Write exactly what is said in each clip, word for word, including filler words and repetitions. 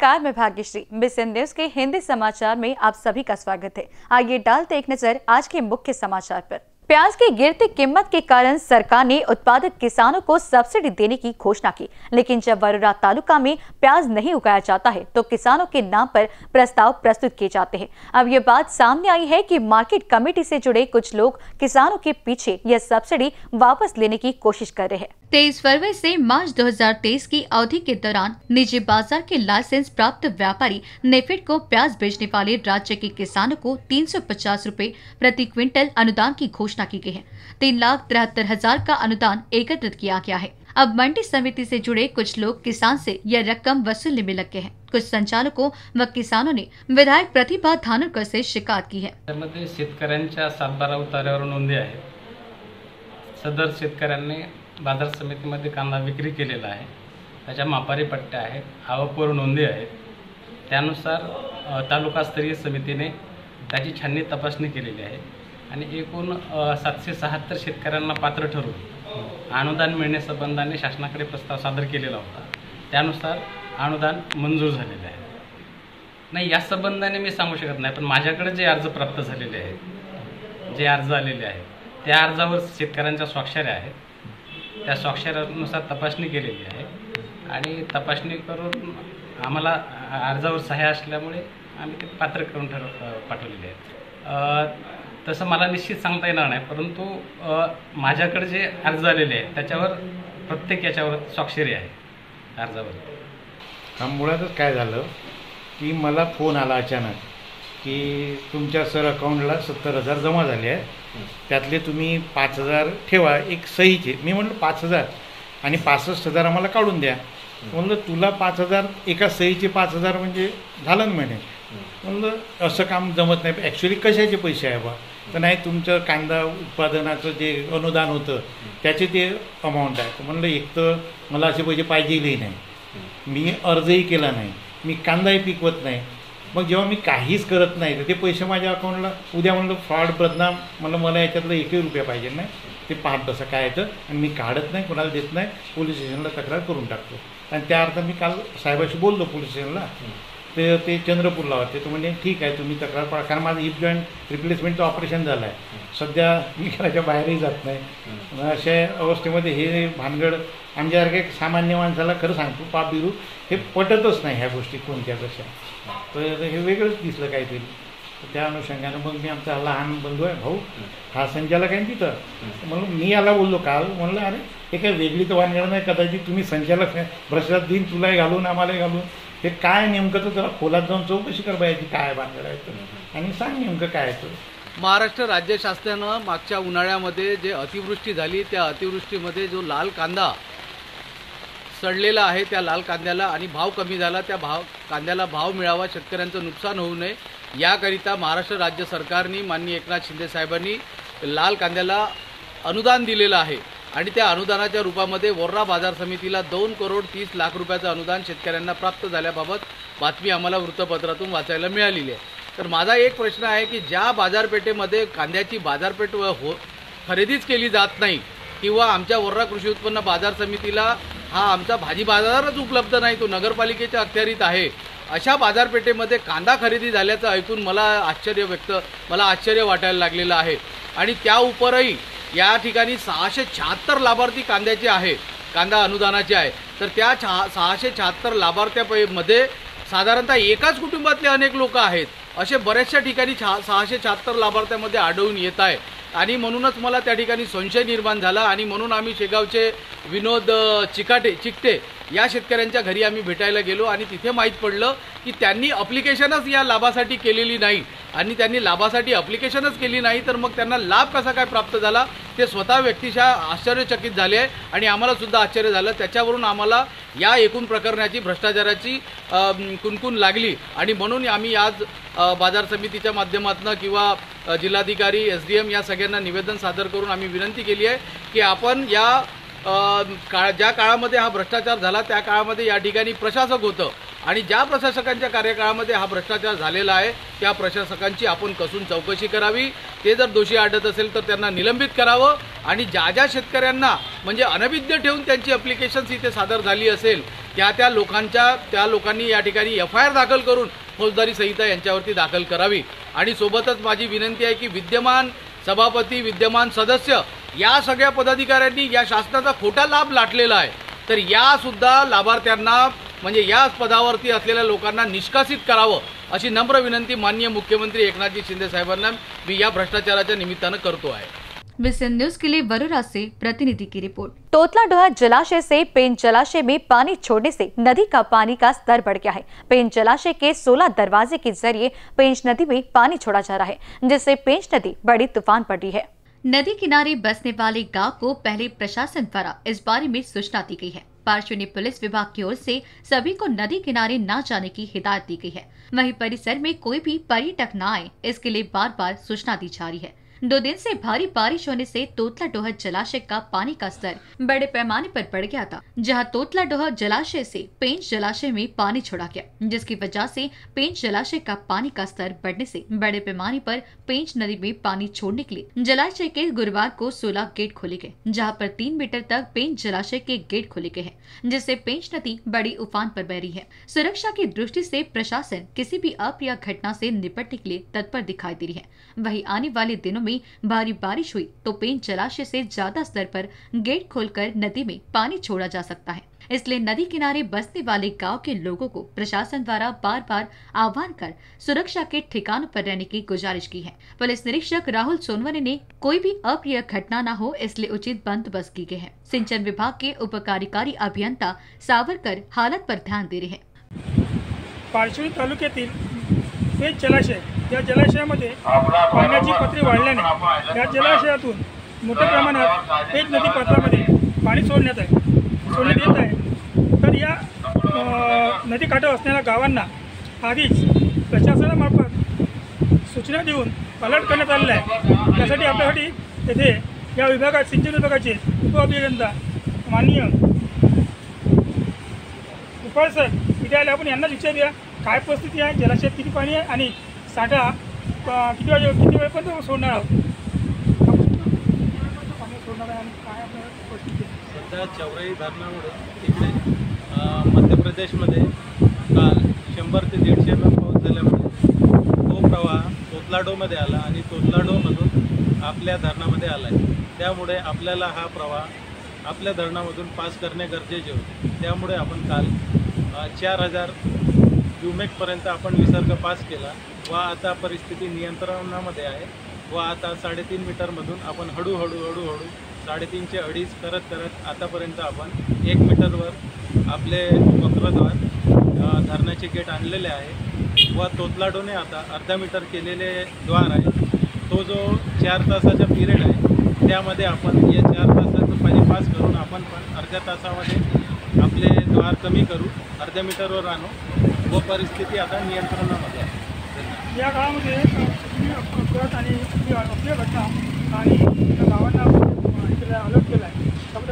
नमस्कार, मैं भाग्यश्री। बिसन न्यूज के हिंदी समाचार में आप सभी का स्वागत है। आइए डालते एक नजर आज के मुख्य समाचार पर। प्याज की गिरती कीमत के कारण सरकार ने उत्पादक किसानों को सब्सिडी देने की घोषणा की, लेकिन जब वरोरा तालुका में प्याज नहीं उगाया जाता है तो किसानों के नाम पर प्रस्ताव प्रस्तुत किए जाते हैं। अब ये बात सामने आई है कि मार्केट कमेटी से जुड़े कुछ लोग किसानों के पीछे यह सब्सिडी वापस लेने की कोशिश कर रहे हैं। तेईस फरवरी से मार्च दो हज़ार तेईस की अवधि के दौरान निजी बाजार के लाइसेंस प्राप्त व्यापारी नेफेड को प्याज बेचने वाले राज्य के किसानों को तीन सौ पचास रूपए प्रति क्विंटल अनुदान की घोषणा की गई है। तीन लाख तिहत्तर हजार का अनुदान एकत्रित किया गया है। अब मंडी समिति से जुड़े कुछ लोग किसान से यह रकम वसूलने में लग गए हैं। कुछ संचालकों व किसानों ने विधायक प्रतिभा धानोरकर से शिकायत की है। त्यामध्ये शेतकऱ्यांच्या सातबारा उतार्यावर नोंदी आहे। सदर शेतकऱ्यांनी बाजार समितीमध्ये कांदा विक्री केलेला आहे, त्याच्या मापारी पट्ट्या आहेत, आवकवर नोंदी आहेत। त्यानुसार तालुकास्तरीय समितीने त्याची छाननी तपासणी केलेली आहे आणि एकूण सातशे सहात्तर शेतकऱ्यांना पात्र ठरवून अनुदान मिळण्यासंबंधाने शासनाकडे प्रस्ताव सादर केलेला होता। त्यानुसार अनुदान मंजूर झालेले आहे। नाही, या संबंधाने मी सांगू शकत नाही, पण माझ्याकडे जे अर्ज प्राप्त झालेले आहेत, जे अर्ज आलेले आहेत, त्या अर्जावर शेतकऱ्यांच्या स्वाक्षऱ्या आहेत। त्या स्वाक्षऱ्यानुसार तपासणी केलेली आहे आणि तपासणी करून आम्हाला अर्जावर सह्या असल्यामुळे आम्ही ते पात्र करून ठरव पाठवलेले आहेत। तसं मला निश्चित सांगता येणार नाही, परंतु माझ्याकडे जे अर्ज आलेले आहेत त्याच्यावर प्रत्येक याच्यावर स्वाक्षरी आहे अर्जावर। मुळातच काय झालं की मला फोन आला अचानक की तुमच्या सर अकाउंटला सत्तर हजार जमा झाले आहे, त्यातले तुम्ही पाच हजार ठेवा एक सहीचे। मी म्हटलं पाच हजार आणि पासष्ट हजार आम्हाला काढून द्या। म्हणलं तुला पाच हजार एका सहीचे पाच हजार म्हणजे झालं ना म्हणे। म्हणलं असं काम जमत नाही, ॲक्च्युली कशाचे पैसे आहे बा? तर नाही, तुमचं कांदा उत्पादनाचं जे अनुदान होतं त्याचे ते अमाऊंट आहे। तर म्हणलं एक तर मला असे पैसे पाहिजेही नाही, मी अर्जही केला नाही, मी कांदाही पिकवत नाही, मग जेव्हा मी काहीच करत नाही तर ते पैसे माझ्या अकाउंटला उद्या म्हणलं फ्रॉड बदनाम, म्हणलं मला याच्यातलं एकही रुपया पाहिजे नाही, ते पाहत तसं काय येतं आणि मी काढत नाही, कोणाला देत नाही, पोलीस स्टेशनला तक्रार करून टाकतो। आणि त्या अर्थ मी काल साहेबाशी बोललो पोलीस स्टेशनला, ते ते चंद्रपूरला होते। तो म्हणजे ठीक आहे तुम्ही तक्रार पडा, कारण माझं हिप जॉईंट रिप्लेसमेंटचं ऑपरेशन झालं आहे, सध्या मी घराच्या बाहेरही जात नाही। अशा अवस्थेमध्ये हे भानगड आमच्यासारख्या सामान्य माणसाला खरं सांगतो पाप बिरू हे पटतच नाही ह्या गोष्टी कोणत्या कशा, तर हे वेगळंच दिसलं काहीतरी। त्या अनुषंगानं मग मी आमचा लहान बंधू आहे भाऊ हा संचालक आहे तिथं, म्हणून मी याला बोललो काल, म्हणलं अरे हे काय वेगळी तर भानगड नाही, कदाचित तुम्ही संचालक भ्रष्टाचार दिन तुलाही घालून आम्हालाही घालून हे काय नेमकं तर जरा खोलात जाऊन चौकशी कर पाहिजे काय भानगड आहे तर, आणि सांग नेमकं काय आहे तर। महाराष्ट्र राज्य शासनानं मागच्या उन्हाळ्यामध्ये जे अतिवृष्टी झाली त्या अतिवृष्टीमध्ये जो लाल कांदा सडलेला आहे त्या लाल कांद्याला आणि भाव कमी झाला, त्या भाव कांद्याला भाव मिळावा, शेतकऱ्यांचं नुकसान होऊ नये याकरिता महाराष्ट्र राज्य सरकारने माननीय एकनाथ शिंदे साहेबांनी लाल कांद्याला अनुदान दिलेलं आहे आणि त्या अनुदानाच्या रूपामध्ये वरोरा बाजार समितीला दोन करोड तीस लाख रुपयाचं अनुदान शेतकऱ्यांना प्राप्त झाल्याबाबत बातमी आम्हाला वृत्तपत्रातून वाचायला मिळालेली आहे। तर माझा एक प्रश्न आहे की ज्या बाजारपेठेमध्ये कांद्याची बाजारपेठ हो खरेदीच केली जात नाही किंवा आमच्या वरोरा कृषी उत्पन्न बाजार समितीला हा आमचा भाजी बाजारच उपलब्ध नाही, तो नगरपालिकेच्या अखत्यारीत आहे, अशा बाजारपेठेमध्ये कांदा खरेदी झाल्याचं ऐकून मला आश्चर्य व्यक्त मला आश्चर्य वाटायला लागलेलं आहे। आणि त्या उपरही या ठिकाणी सहाशे शहात्तर लाभार्थी कांद्याचे आहे, कांदा अनुदानाचे आहे, तर त्या छा सहाशे शहात्तर लाभार्थ्यामध्ये साधारणतः एकाच कुटुंबातले अनेक लोक आहेत, असे बऱ्याचशा ठिकाणी छा सहाशे शहात्तर लाभार्थ्यामध्ये आढळून येत आहे। आणि म्हणूनच मला त्या ठिकाणी संशय निर्माण झाला आणि म्हणून आम्ही शेगावचे विनोद चिकाटे चिकटे या शेतकऱ्यांच्या घरी आम्ही भेटायला गेलो आणि तिथे माहीत पडलं की त्यांनी ॲप्लिकेशनच या लाभासाठी केलेली नाही आणि त्यांनी लाभासाठी ॲप्लिकेशनच केली नाही, तर मग त्यांना लाभ कसा काय प्राप्त झाला ते स्वतः व्यक्तिशः आश्चर्यचकित झाले आहे आणि आम्हाला सुद्धा आश्चर्य झालं। त्याच्यावरून आम्हाला या एकूण प्रकरणाची भ्रष्टाचाराची कुणकुण लागली आणि म्हणून आम्ही आज बाजार समितीच्या माध्यमातून किंवा जिल्हाधिकारी एस डी एम या सगळ्यांना निवेदन सादर करून आम्ही विनंती केली आहे की आपण या काळ ज्या काळामध्ये हा भ्रष्टाचार झाला त्या काळामध्ये या ठिकाणी प्रशासक होतं आणि ज्या प्रशासकांच्या कार्यकाळामध्ये हा भ्रष्टाचार झालेला आहे त्या प्रशासकांची आपण कसून चौकशी करावी, ते जर दोषी आढळत असेल तर त्यांना निलंबित करावं आणि ज्या ज्या शेतकऱ्यांना म्हणजे अनभिज्ञ ठेवून त्यांची ॲप्लिकेशन्स इथे सादर झाली असेल त्या त्या लोकांच्या त्या लोकांनी या ठिकाणी एफ आय आर दाखल करून फौजदारी संहिता यांच्यावरती दाखल करावी। आणि सोबतच माझी विनंती आहे की विद्यमान सभापती, विद्यमान सदस्य या सगळ्या पदाधिकाऱ्यांनी या शासनाचा खोटा लाभ लाटलेला आहे, तर यासुद्धा लाभार्थ्यांना म्हणजे या पदावरती असलेल्या लोकांना निष्कासित करावं अशी नम्र विनंती माननीय मुख्यमंत्री एकनाथजी शिंदे साहेबांना मी या भ्रष्टाचाराच्या निमित्तानं करतो आहे। विजन न्यूज के लिए वरोरा से प्रतिनिधि की रिपोर्ट। तोतला डोहा जलाशय से पेंच जलाशय में पानी छोड़ने से नदी का पानी का स्तर बढ़ गया है। पेंच जलाशय के सोलह दरवाजे के जरिए पेंच नदी में पानी छोड़ा जा रहा है, जिससे पेंच नदी बड़ी तूफान पर रही है। नदी किनारे बसने वाले गांव को पहले प्रशासन द्वारा इस बारे में सूचना दी गई है। पार्श्वनी पुलिस विभाग की ओर से सभी को नदी किनारे न जाने की हिदायत दी गई है। वहीं परिसर में कोई भी पर्यटक न आए, इसके लिए बार बार सूचना दी जा रही है। दो दिन से भारी बारिश होने से तोतला डोहा जलाशय का पानी का स्तर बड़े पैमाने पर बढ़ गया था, जहां तोतला डोहा जलाशय से पेंच जलाशय में पानी छोड़ा गया, जिसकी वजह से पेंच जलाशय का पानी का स्तर बढ़ने से बड़े पैमाने पर पेंच नदी में पानी छोड़ने के लिए जलाशय के गुरुवार को सोलह गेट खोले गए, जहाँ पर तीन मीटर तक पेंच जलाशय के गेट खोले गए हैं, जिससे पेंच नदी बड़ी उफान पर बह रही है। सुरक्षा की दृष्टि से प्रशासन किसी भी अप्रिय घटना से निपटने के लिए तत्पर दिखाई दे रही है। वहीं आने वाले दिनों में भारी बारिश हुई तो पेंच जलाशय से ज्यादा स्तर पर गेट खोलकर नदी में पानी छोड़ा जा सकता है। इसलिए नदी किनारे बसने वाले गांव के लोगों को प्रशासन द्वारा बार बार आह्वान कर सुरक्षा के ठिकानों पर रहने की गुजारिश की है। पुलिस निरीक्षक राहुल सोनवने ने कोई भी अप्रिय घटना न हो, इसलिए उचित बंदोबस्त की गए हैं। सिंचन विभाग के उप कार्यकारी अभियंता सावरकर हालत पर ध्यान दे रहे हैं। पारशिवनी तालुक्यातील पेंच जलाशय या जलाशयामध्ये पाण्याची पातळी वाढल्याने या जलाशयातून मोठ्या प्रमाणात पेंच नदी पात्रामध्ये पाणी सोडण्यात आहे सोडण्यात येत आहे। तर या नदीकाठी असणाऱ्या गावांना आधीच प्रशासनामार्फत सूचना देऊन अलर्ट करण्यात आलेला आहे। त्यासाठी आपल्यासाठी येथे या विभागात सिंचन विभागाचे उपअभियंता माननीय उपाळ सर इथे आले, आपण यांना विचारूया काय परिस्थिती आहे, जलाशयात किती पाणी आहे आणि साठा किती वाजे किती वेळपर्यंत सोडणार आहोत, पाणी सोडणार आहे आणि काय आपल्याला परिस्थिती आहे। सध्या चौराई धरणामुळे तिकडे मध्य प्रदेशमध्ये काल शंभर ते दीडशे एम एम पाऊस झाल्यामुळे तो प्रवाह तोतलाडोमध्ये आला आणि तोतलाडोमधून आपल्या धरणामध्ये आला आहे। त्यामुळे आपल्याला हा प्रवाह आपल्या धरणामधून पास करणे गरजेचे होते। त्यामुळे आपण काल चार हजार क्युमेकपर्यंत आपण विसर्ग पास केला व आता परिस्थिती नियंत्रणामध्ये आहे व आता साडेतीन मीटरमधून आपण हळूहळू हळूहळू साडेतीनशे अडीच करत करत आतापर्यंत आपण एक मीटरवर आपले वक्रद्वार धरणाचे गेट आणलेले आहे व तोतलाडोने आता अर्धा मीटर केलेले द्वार आहे। तो जो चार तासाचा पिरियड आहे त्यामध्ये आपण या चार तासाचं पाणी पास करून आपण पण अर्ध्या तासामध्ये आपले द्वार कमी करू, अर्ध्या मीटरवर आणू व परिस्थिती आता नियंत्रणामध्ये आहे। या काळामध्ये अपघात आणि अप्रिय घटना आणि गावांना अलर्ट केला आहे,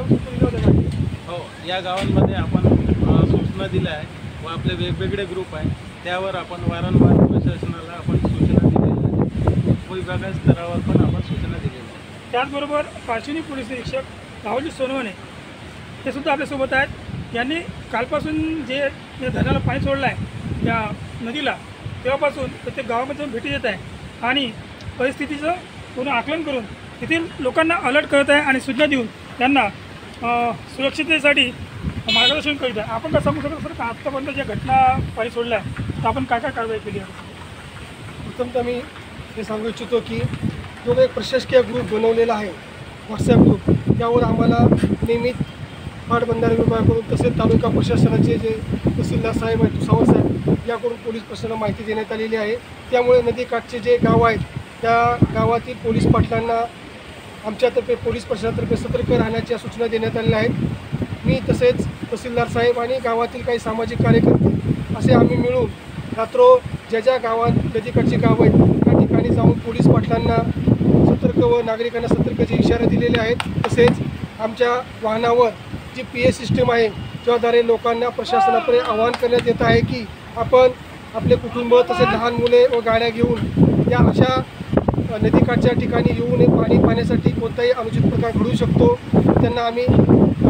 हो या गावांमध्ये आपण सूचना दिल्या आहे व आपले वेगवेगळे ग्रुप आहे त्यावर आपण वारंवार प्रशासनाला आपण सूचना दिलेल्या आहेत व विभागा स्तरावर पण आपण सूचना दिलेल्या आहेत। त्याचबरोबर पारशिवनी पोलीस निरीक्षक राहुल सोनवणे हे सुद्धा आपल्यासोबत आहेत। यांनी कालपासून जे धरणाला पाणी सोडलं आहे या नदीला तेव्हापासून प्रत्येक गावामध्ये जाऊन भेटी देत आहे आणि परिस्थितीचं पूर्ण आकलन करून तेथील लोकांना अलर्ट करत आहे आणि सूचना देऊन त्यांना सुरक्षिततेसाठी मार्गदर्शन करीत आहे। आपण काय सांगू शकतो सर, का आत्तापर्यंत ज्या घटना पाणी सोडल्या आहे तर आपण काय काय कारवाई केली आहे? प्रथमतः मी हे सांगू इच्छितो की जो एक प्रशासकीय ग्रुप बनवलेला आहे व्हॉट्सॲप ग्रुप, त्यावर आम्हाला नियमित पाटबंधारे विभागाकडून तसेच तालुका प्रशासनाचे जे तहसीलदार साहेब आहेत तुसावर साहेब याकडून पोलीस प्रशासनाला माहिती देण्यात आलेली आहे। त्यामुळे नदीकाठचे जे गाव आहेत त्या गावातील पोलीस पाटलांना आमच्यातर्फे पोलीस प्रशासनातर्फे सतर्क राहण्याच्या सूचना देण्यात आलेल्या आहेत। मी तसेच तहसीलदार साहेब आणि गावातील काही सामाजिक कार्यकर्ते असे आम्ही मिळून रात्र ज्या ज्या गावात नदीकाठची गावं आहेत त्या ठिकाणी जाऊन पोलीस पाटलांना सतर्क व नागरिकांना सतर्कचे इशारे दिलेले आहेत। तसेच आमच्या वाहनावर जी पी ए सिस्टीम आहे ज्याद्वारे लोकांना प्रशासनाकडे आवाहन करण्यात येत आहे की आपण आपले कुटुंब तसेच लहान मुले व गाड्या घेऊन या अशा नदीकाठच्या ठिकाणी येऊ नये, पाणी पाण्यासाठी कोणताही अनुचित प्रकार घडू शकतो। त्यांना आम्ही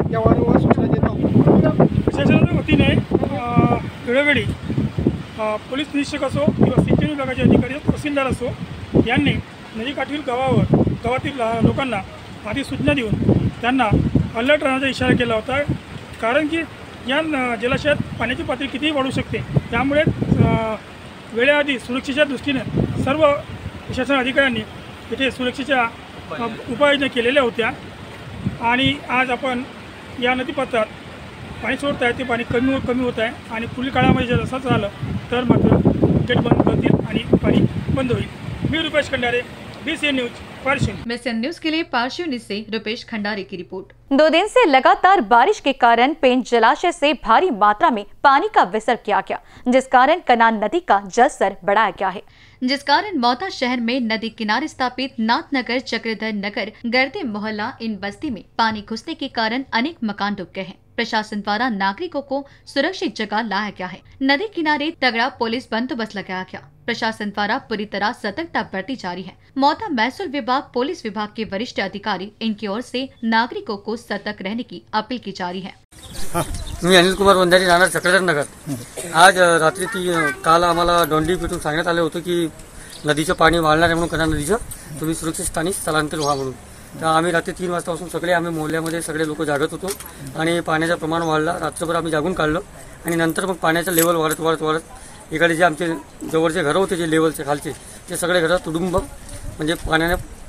या वारंवार सूचना देत आहोत. प्रशासनाच्या वतीने अ, वेळोवेळी अ, पोलीस निरीक्षक असो किंवा सिंचन विभागाचे अधिकारी तहसीलदार असो यांनी नदीकाठील गावावर गावातील अ, लोकांना आधी सूचना देऊन त्यांना अलर्ट राहण्याचा इशारा केला होता. कारण की या न- जलाशयात पाण्याची पातळी कितीही वाढू शकते. त्यामुळे अ, वेळेआधी सुरक्षेच्या दृष्टीने सर्व प्रशासन अधिकाऱ्यांनी इथे सुरक्षेच्या अ, उपाययोजना केलेल्या होत्या. आणि आज आपण या नदीपात्रात पाणी सोडत आहे ते पाणी कमी होत कमी होत आहे आणि पुढील काळामध्ये जर असंच झालं तर मात्र गेट बंद करतील आणि पाणी बंद होईल. मी Rupesh Khandare, B C N news, Parshivni. Mission news के लिए पारशिवनी से रुपेश खंडारे की रिपोर्ट। दो दिन से लगातार बारिश के कारण पेंच जलाशय से भारी मात्रा में पानी का विसर्ग किया गया, जिस कारण कनान नदी का जलस्तर बढ़ाया गया है, जिस कारण मौता शहर में नदी किनारे स्थापित नाथनगर, चक्रधर नगर, गर्दे मोहल्ला इन बस्ती में पानी घुसने के कारण अनेक मकान डूब गए हैं। प्रशासन द्वारा नागरिकों को सुरक्षित जगह लाया गया है। नदी किनारे तगड़ा पुलिस बंदोबस्त लगाया गया। प्रशासन द्वारा पूरी तरह सतर्कता बरती जा रही है। मौता महसूल विभाग, पुलिस विभाग के वरिष्ठ अधिकारी इनकी ओर से नागरिकों को सतर्क रहने की अपील की जा रही है। मी अनिल कुमार वंजारी, राहणार चक्रधर नगर। आज अ, रात्री ती अ, काल आम्हाला दोंडी पिटून सांगण्यात आले होते की नदीचं पाणी वाढणार आहे म्हणून, कन्हा नदीचं तुम्ही सुरक्षित स्थानी स्थलांतर व्हा म्हणून। तर आम्ही रात्री तीन वाजतापासून सगळे आम्ही मोहल्ल्यामध्ये सगळे लोक जागत होतो आणि पाण्याचं प्रमाण वाढलं। रात्रभर आम्ही जागून काढलं आणि नंतर मग पाण्याचं लेवल वाढत वाढत वाढत इकडे जे आमचे जवळचे घरं होते जे लेवलचे खालचे ते सगळे घरं तुडुंब म्हणजे पाण्याने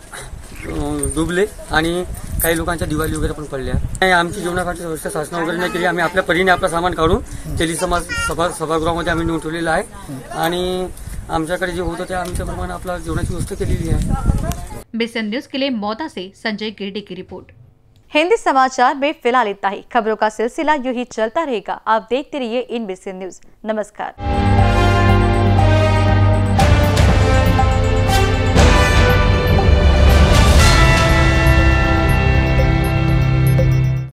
अ, डुबले आणि काही लोकांच्या दिवाळी वगैरे पण पडल्या। आणि आमची जीवनासाठी व्यवस्था शासन वगैरे नाही केली। आम्ही आपल्या परीने आपलं सामान काढून तेली समाज सभा सभागृहामध्ये आम्ही नेऊन ठेवलेलं आहे आणि आमच्याकडे जे होतं त्या आमच्या प्रमाणे आपल्या जीवनाची व्यवस्था केलेली आहे। मिशन न्यूज के लिए मौता से संजय गिरडे की रिपोर्ट। हिंदी समाचार में फिलहाल इतना ही। खबरों का सिलसिला यूं ही चलता रहेगा। आप देखते रहिए इन मिशन न्यूज। नमस्कार।